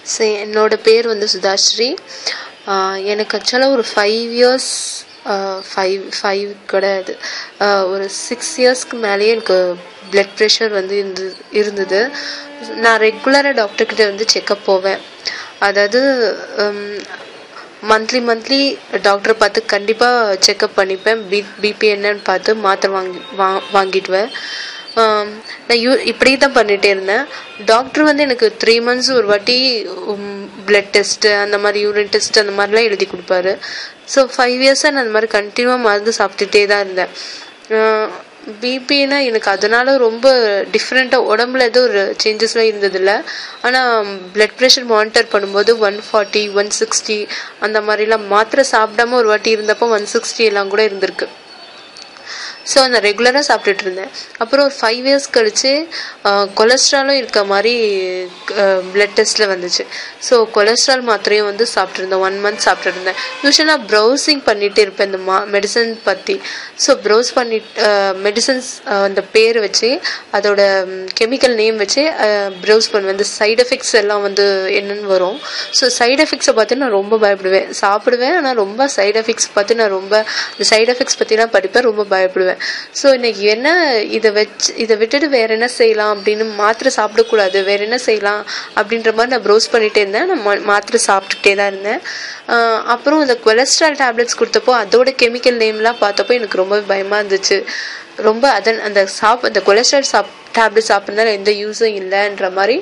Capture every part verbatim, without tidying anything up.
So என்னோட பேர் வந்து சுதாஸ்ரீ. எனக்கு ஆக்சுவலாக ஒரு ஃபைவ் இயர்ஸ் ஃபைவ் ஃபைவ் கிடையாது ஒரு சிக்ஸ் இயர்ஸ்க்கு மேலேயே எனக்கு பிளட் ப்ரெஷர் வந்து இருந்து இருந்தது நான் ரெகுலராக டாக்டர்கிட்ட வந்து செக்கப் போவேன். அதாவது மந்த்லி மந்த்லி டாக்டரை பார்த்து கண்டிப்பாக செக்கப் பண்ணிப்பேன். பி பிபி என்னன்னு பார்த்து மாத்திரை வாங்கி வா வாங்கிடுவேன். நான் யூ இப்படி தான் பண்ணிகிட்டே இருந்தேன். டாக்டர் வந்து எனக்கு த்ரீ மந்த்ஸ் ஒரு வாட்டி பிளட் டெஸ்ட்டு அந்த மாதிரி யூரின் டெஸ்ட் அந்த மாதிரிலாம் எழுதி கொடுப்பாரு. ஸோ ஃபைவ் இயர்ஸாக நான் அந்த மாதிரி கண்டினியூவாக மருந்து சாப்பிட்டுட்டே தான் இருந்தேன். பிபின்னா எனக்கு அதனால ரொம்ப டிஃப்ரெண்ட்டாக உடம்புல எதுவும் ஒரு சேஞ்சஸ்லாம் இருந்ததில்லை. ஆனால் பிளட் ப்ரெஷர் மானிட்டர் பண்ணும்போது ஒன் ஃபார்ட்டி ஒன் சிக்ஸ்டி அந்த மாதிரிலாம் மாத்திரை சாப்பிடாம ஒரு வாட்டி இருந்தப்போ ஒன் சிக்ஸ்டி எல்லாம் கூட இருந்திருக்கு. ஸோ நான் ரெகுலராக சாப்பிட்டுட்டு இருந்தேன். அப்புறம் ஒரு ஃபைவ் இயர்ஸ் கழிச்சு கொலஸ்ட்ராலும் இருக்க மாதிரி பிளட் டெஸ்ட்டில் வந்துச்சு. ஸோ கொலஸ்ட்ரால் மாத்திரையும் வந்து சாப்பிட்ருந்தேன். One month சாப்பிட்டுருந்தேன். யூஸ்வலாக ப்ரௌசிங் பண்ணிகிட்டே இருப்பேன் இந்த மா மெடிசன் பற்றி. ஸோ ப்ரௌஸ் பண்ணி மெடிசன்ஸ் அந்த பேர் வச்சு அதோட கெமிக்கல் நேம் வச்சு ப்ரௌஸ் பண்ணுவேன். இந்த சைட் எஃபெக்ட்ஸ் எல்லாம் வந்து என்னென்னு வரும். ஸோ சைட் எஃபெக்ட்ஸை பார்த்து நான் ரொம்ப பயப்படுவேன். சாப்பிடுவேன், ஆனால் ரொம்ப சைட் எஃபெக்ட்ஸ் பார்த்து நான் ரொம்ப இந்த சைட் எஃபெக்ட்ஸ் பற்றிலாம் படிப்பேன், ரொம்ப பயப்படுவேன். ஸோ இன்னைக்கு என்ன இதை வச்சு இதை விட்டுட்டு வேற என்ன செய்யலாம் அப்படின்னு மாத்திரை சாப்பிடக்கூடாது, வேற என்ன செய்யலாம் அப்படின்ற மாதிரி நான் ப்ரௌஸ் பண்ணிட்டே இருந்தேன். நான் மாத்திரை சாப்பிட்டுட்டே தான் இருந்தேன். அப்புறம் இந்த கொலஸ்ட்ரால் டேப்லெட்ஸ் கொடுத்தப்போ அதோட கெமிக்கல் நேம்லாம் பார்த்தப்போ எனக்கு ரொம்ப பயமா இருந்துச்சு. ரொம்ப அதன் அந்த சாப் அந்த கொலஸ்ட்ரால் சாப் டேப்லெட் சாப்பிட்றதுனால எந்த யூஸும் இல்லைன்ற மாதிரி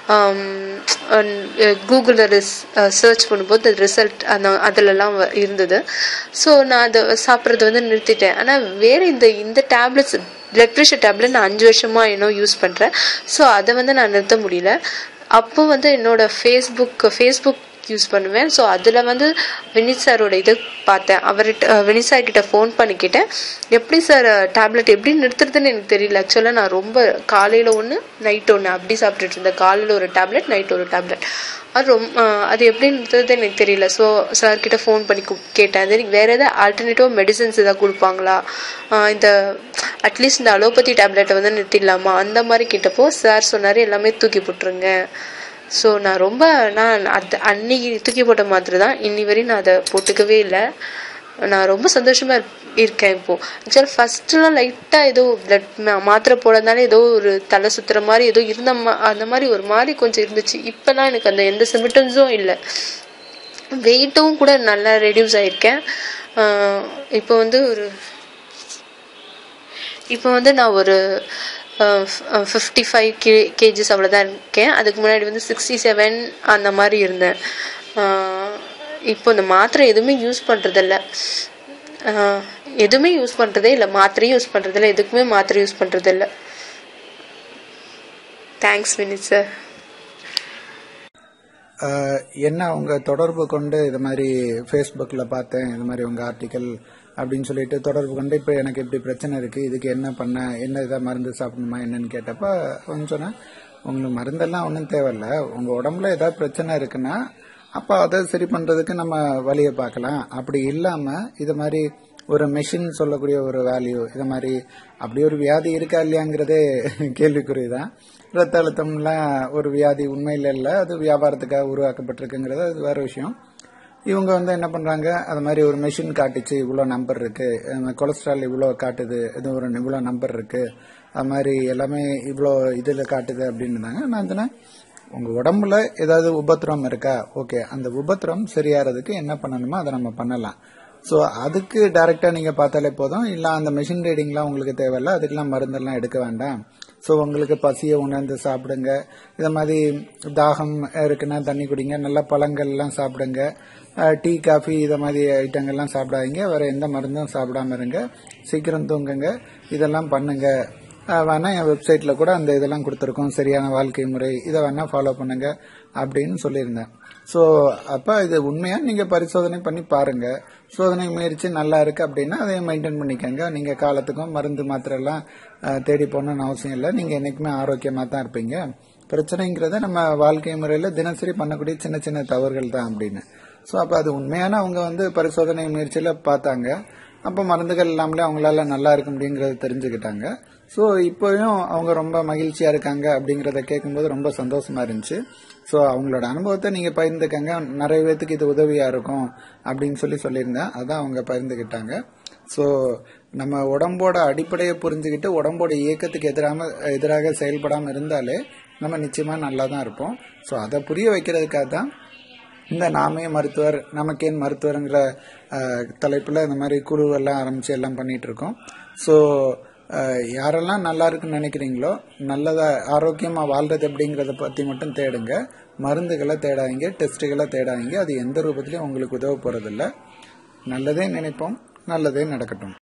கூகுளில் ரிஸ் சர்ச் பண்ணும்போது ரிசல்ட் அந்த அதிலெல்லாம் இருந்தது. ஸோ நான் அதை சாப்பிட்றது வந்து நிறுத்திட்டேன். ஆனால் வேறு இந்த இந்த டேப்லெட்ஸ் பிளட் ப்ரெஷர் டேப்லெட் நான் அஞ்சு வருஷமாக இன்னும் யூஸ் பண்ணுறேன். ஸோ அதை வந்து நான் நிறுத்த முடியல. அப்போ வந்து என்னோட ஃபேஸ்புக் ஃபேஸ்புக் யூஸ் பண்ணுவேன். ஸோ அதில் வந்து வினித் சாரோட இது பார்த்தேன். அவர்கிட்ட வினித் சார் கிட்ட ஃபோன் பண்ணிக்கிட்டேன், எப்படி சார் டேப்லெட் எப்படி நிறுத்துறதுன்னு எனக்கு தெரியல. ஆக்சுவலாக நான் ரொம்ப காலையில் ஒன்று நைட் ஒன்று அப்படி சாப்பிட்டுட்டு இருந்தேன். காலையில் ஒரு டேப்லெட், நைட் ஒரு டேப்லெட். அது ரொம்ப அது எப்படி நிறுத்துறது எனக்கு தெரியல. ஸோ சார்கிட்ட ஃபோன் பண்ணி கேட்டேன், அது எனக்கு வேறு எதாவது ஆல்டர்னேட்டிவ் மெடிசன்ஸ் எதாவது கொடுப்பாங்களா, இந்த அட்லீஸ்ட் இந்த அலோபதி டேப்லெட்டை வந்து நிறுத்திடலாமா அந்த மாதிரி கேட்டப்போ சார் சொன்னார் எல்லாமே தூக்கி போட்டுருங்க. ஸோ நான் ரொம்ப நான் அது அன்னைக்கு தூக்கி போட்ட மாத்திரை தான் இன்னி வரையும் நான் அதை போட்டுக்கவே இல்லை. நான் ரொம்ப சந்தோஷமா இருக்கேன் இப்போ. ஆக்சுவலாக ஃபர்ஸ்ட்லாம் லைட்டாக ஏதோ பிளட் மாத்திரை போடுறதுனால ஏதோ ஒரு தலை சுற்றுற மாதிரி ஏதோ இருந்த மா அந்த மாதிரி ஒரு மாதிரி கொஞ்சம் இருந்துச்சு. இப்போலாம் எனக்கு அந்த எந்த சிம்டம்ஸும் இல்லை. வெயிட்டும் கூட நல்லா ரெடியூஸ் ஆகிருக்கேன். இப்போ வந்து ஒரு இப்போ வந்து நான் ஒரு ஃபிஃப்டி ஃபைவ் கே கேஜிஸ் அவ்வளோதான் இருக்கேன். அதுக்கு முன்னாடி வந்து சிக்ஸ்டி செவன் அந்த மாதிரி இருந்தேன். இப்போ இந்த மாத்திரை எதுவுமே யூஸ் பண்ணுறதில்ல, எதுவுமே யூஸ் பண்ணுறதே இல்லை. மாத்திரையும் யூஸ் பண்ணுறதில்ல, எதுக்குமே மாத்திரை யூஸ் பண்ணுறதில்ல. Thanks Vineeth sir. என்ன அவங்க தொடர்பு கொண்டு இது மாதிரி ஃபேஸ்புக்கில் பார்த்தேன், இது மாதிரி உங்கள் ஆர்டிக்கல் அப்படின்னு சொல்லிட்டு தொடர்பு கொண்டு இப்போ எனக்கு இப்படி பிரச்சனை இருக்குது, இதுக்கு என்ன பண்ண, என்ன இதாக மருந்து சாப்பிடணுமா என்னன்னு கேட்டப்போ அவங்க சொன்னேன், உங்களுக்கு மருந்தெல்லாம் ஒன்றும் தேவையில்ல, உங்கள் உடம்புல ஏதாவது பிரச்சனை இருக்குன்னா அப்போ அதை சரி பண்ணுறதுக்கு நம்ம வழியை பார்க்கலாம். அப்படி இல்லாமல் இது மாதிரி ஒரு மெஷின் சொல்லக்கூடிய ஒரு வேல்யூ, இது மாதிரி அப்படி ஒரு வியாதி இருக்கா இல்லையாங்கிறதே கேள்விக்குறிதான். ரத்த அழுத்தம்லாம் ஒரு வியாதி உண்மையில் இல்லை, அது வியாபாரத்துக்காக உருவாக்கப்பட்டிருக்குங்கிறது அது வேற விஷயம். இவங்க வந்து என்ன பண்றாங்க, அது மாதிரி ஒரு மெஷின் காட்டுச்சு, இவ்வளோ நம்பர் இருக்கு, கொலஸ்ட்ரால் இவ்வளோ காட்டுது, இது ஒரு இவ்வளோ நம்பர் இருக்கு, அது மாதிரி எல்லாமே இவ்வளோ இதில் காட்டுது அப்படின்னாங்க. நான் சொன்னேன், உங்க உடம்புல ஏதாவது உபத்திரம் இருக்கா, ஓகே, அந்த உபத்திரம் சரியாறதுக்கு என்ன பண்ணணுமோ அதை நம்ம பண்ணலாம். ஸோ அதுக்கு டைரக்டா நீங்க பார்த்தாலே போதும். இல்லை அந்த மெஷின் ரீடிங்லாம் உங்களுக்கு தேவையில்ல, அதுக்கெல்லாம் மருந்தெல்லாம் எடுக்க வேண்டாம். ஸோ உங்களுக்கு பசியை உணர்ந்து சாப்பிடுங்க, இதை மாதிரி தாகம் இருக்குன்னா தண்ணி குடிங்க, நல்ல பழங்கள்லாம் சாப்பிடுங்க, டீ காஃபி இதை மாதிரி ஐட்டங்கள்லாம் சாப்பிடாதீங்க, வேற எந்த மருந்தும் சாப்பிடாம இருங்க, சீக்கிரம் தூங்குங்க, இதெல்லாம் பண்ணுங்க. வேணா என் வெப்சைட்ல கூட அந்த இதெல்லாம் கொடுத்துருக்கோம், சரியான வாழ்க்கை முறை, இதை வேணா ஃபாலோ பண்ணுங்க அப்படின்னு சொல்லியிருந்தேன். ஸோ அப்ப இது உண்மையா நீங்க பரிசோதனை பண்ணி பாருங்க. சோதனை முயற்சி நல்லா இருக்கு அப்படின்னா அதை மெயின்டைன் பண்ணிக்கங்க. நீங்க காலத்துக்கும் மருந்து மாத்திரை எல்லாம் தேடி போகணும்னு அவசியம் இல்லை. நீங்க என்னைக்குமே ஆரோக்கியமா தான் இருப்பீங்க. பிரச்சனைங்கிறத நம்ம வாழ்க்கை முறையில தினசரி பண்ணக்கூடிய சின்ன சின்ன தவறுகள் தான் அப்படின்னு. ஸோ அப்ப அது உண்மையான அவங்க வந்து பரிசோதனை முயற்சியில பார்த்தாங்க. அப்போ மருந்துகள் இல்லாமலே அவங்களால நல்லா இருக்க முடியுங்கிறத தெரிஞ்சுக்கிட்டாங்க. ஸோ இப்போயும் அவங்க ரொம்ப மகிழ்ச்சியா இருக்காங்க அப்படிங்கிறத கேட்கும்போது ரொம்ப சந்தோஷமா இருந்துச்சு. ஸோ அவங்களோட அனுபவத்தை நீங்க பகிர்ந்துக்கங்க, நிறைய பேத்துக்கு இது உதவியா இருக்கும் அப்படின்னு சொல்லி சொல்லியிருந்தேன். அதான் அவங்க பகிர்ந்துக்கிட்டாங்க. ஸோ நம்ம உடம்போட அடிப்படையை புரிஞ்சுக்கிட்டு உடம்போட இயக்கத்துக்கு எதிராக எதிராக செயல்படாம இருந்தாலே நம்ம நிச்சயமா நல்லா தான் இருப்போம். ஸோ அதை புரிய வைக்கிறதுக்காக தான் இந்த நாமே மருத்துவர் நமக்கேன் மருத்துவருங்கிற தலைப்புல இந்த மாதிரி குழுவெல்லாம் ஆரம்பிச்சு எல்லாம் பண்ணிட்டு இருக்கோம். ஸோ யாரெல்லாம் நல்லா இருக்குன்னு நினைக்கிறீங்களோ, நல்லதா ஆரோக்கியமா வாழ்றது அப்படிங்கறத பத்தி மட்டும் தேடுங்க. மருந்துகளை தேடாதீங்க, டெஸ்ட்டுகளை தேடாதீங்க. அது எந்த ரூபத்திலையும் உங்களுக்கு உதவ போறதில்லை. நல்லதே நினைப்போம், நல்லதே நடக்கட்டும்.